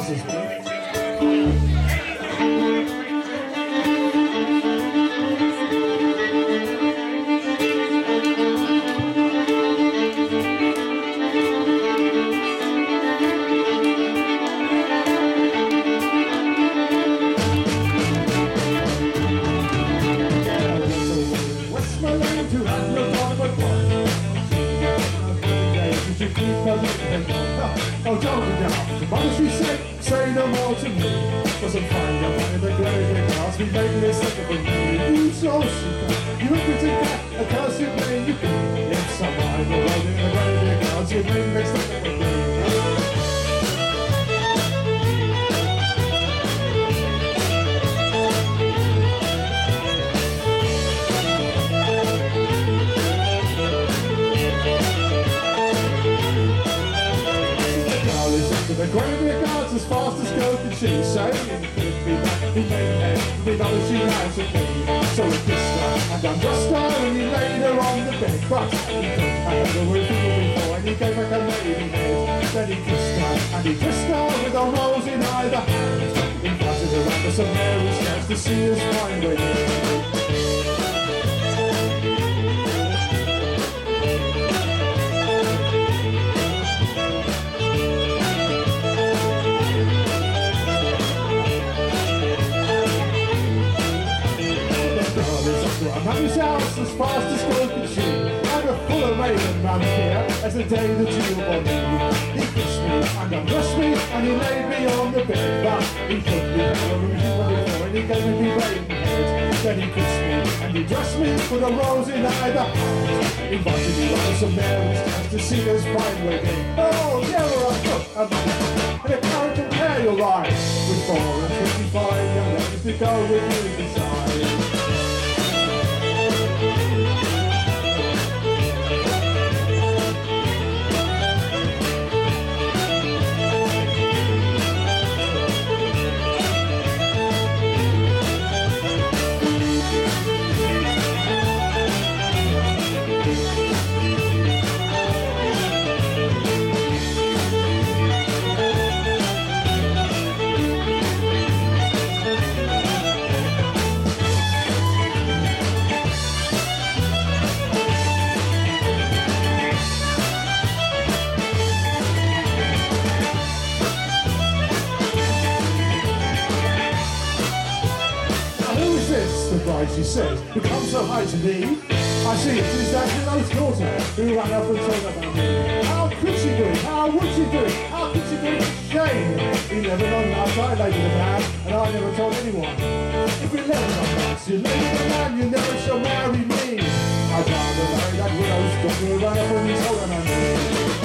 trousers, man. Oh, don't be down. What does she say? Say no more to me. Cause I'm fine, you're fine in the gravy class. We make this second for me. You so sick. You look pretty cat. A curse you play, you can. If someone will ride in the gravy class, you make this second for me. The gravy guards as fast as go can she say be back, be made, we know she has a key. So he kissed her and undressed her and he laid her on the bed. But he couldn't have the roof before and he gave her a lady head. Then he kissed her and he kissed her with a rose in either hand. He invited her under some Mary steps to see his fine wedding. I'm his house as fast as go can she. I'm a full of raven round here as the day that you were born. He kissed me and undressed me and he laid me on the bed. But he put me in a room before and he gave me raven head. Then he kissed me and he dressed me with a rose in either hand. Invited me round some Mary's dance to see his fine wedding. Oh, yeah, we're a cook, a man, and a current of hair you'll ride. With 4 and 25 young ladies to go with you beside. The bride, she says, who comes so high to me. I see it is that Willow's daughter who ran up and told about me. How could she do it? How would she do it? How could she do it? Shame! We never known that I laid with a man, and I never told anyone. If we never known that you laid with a man, you never shall marry me. I'd rather marry that Willow's daughter who ran up and told about me.